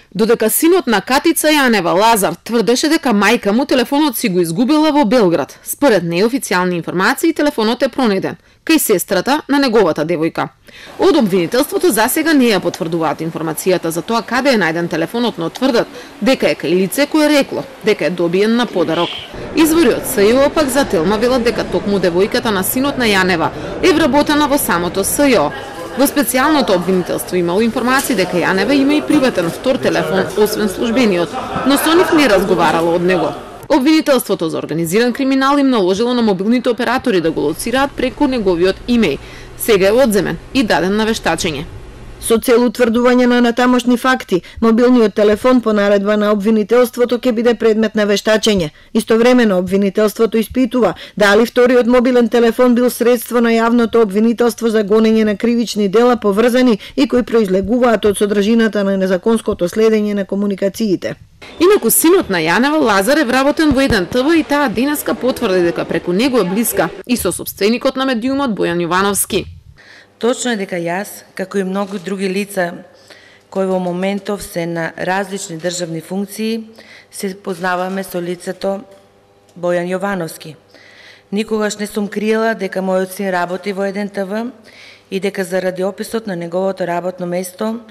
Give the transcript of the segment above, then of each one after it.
Додека синот на Катица Јанева, Лазар, тврдеше дека мајка му телефонот си го изгубила во Белград. Според неофицијални информации, телефонот е пронеден кај сестрата на неговата девојка. Од обвинителството засега не ја потврдуваат информацијата за тоа каде е најден телефонот, но тврдат дека е кај лице кое рекло дека е добиен на подарок. Извори од СЈО пак за Телма велат дека токму девојката на синот на Јанева е вработена во самото СЈО. Во специјалното обвинителство имало информации дека Јанева има и приватен втор телефон, освен службениот, но со нив не разговарало од него. Обвинителството за организиран криминал им наложило на мобилните оператори да го лоцираат преку неговиот имеј. Сега е одземен и даден на вештачење. Со цел утврдување на натамошни факти, мобилниот телефон по наредба на обвинителството ќе биде предмет на вештачење. Истовремено обвинителството испитува дали вториот мобилен телефон бил средство на јавното обвинителство за гонење на кривични дела поврзани и кои произлегуваат од содржината на незаконското следење на комуникациите. Инаку синот на Јанева, Лазар, е вработен во еден ТВ и таа денеска потврди дека преку него е блиска и со сопственикот на медиумот Бојан Јовановски. Точно е дека јас, како и многу други лица кои во моментов се на различни државни функции, се познаваме со лицето Бојан Јовановски. Никогаш не сум криела дека мојот син работи во еден ТВ и дека заради описот на неговото работно место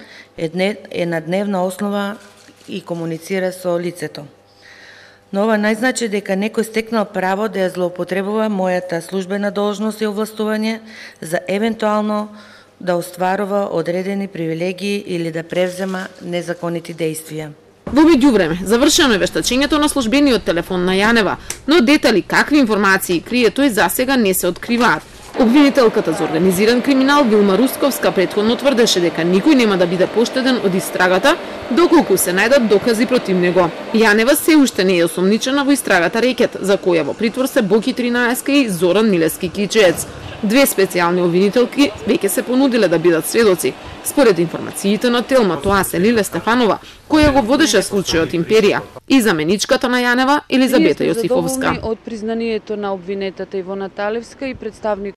е на дневна основа и комуницира со лицето. Но ова не значи дека некој стекнал право да ја злоупотребува мојата службена должност и овластување за евентуално да остварува одредени привилегии или да превзема незаконити действија. Во меѓувреме, завршено е вештачењето на службениот телефон на Јанева, но детали какви информации крие тој засега не се откриваат. Обвинителката за организиран криминал Вилма Русковска претходно тврдеше дека никој нема да биде поштеден од истрагата доколку се најдат докази против него. Јанева се уште не е осомничена во истрагата Рекет, за која во притвор се Боки 13 и Зоран Милески Кичеец. Две специјални обвинителки веќе се понудиле да бидат сведоци. Според информациите на Телма, тоа се Лиле Стефанова, која го водеше случајот Империја, и заменичката на Јанева Елизабета Јосифовска. Од признанието на обвинетата Ивона Талевска и представник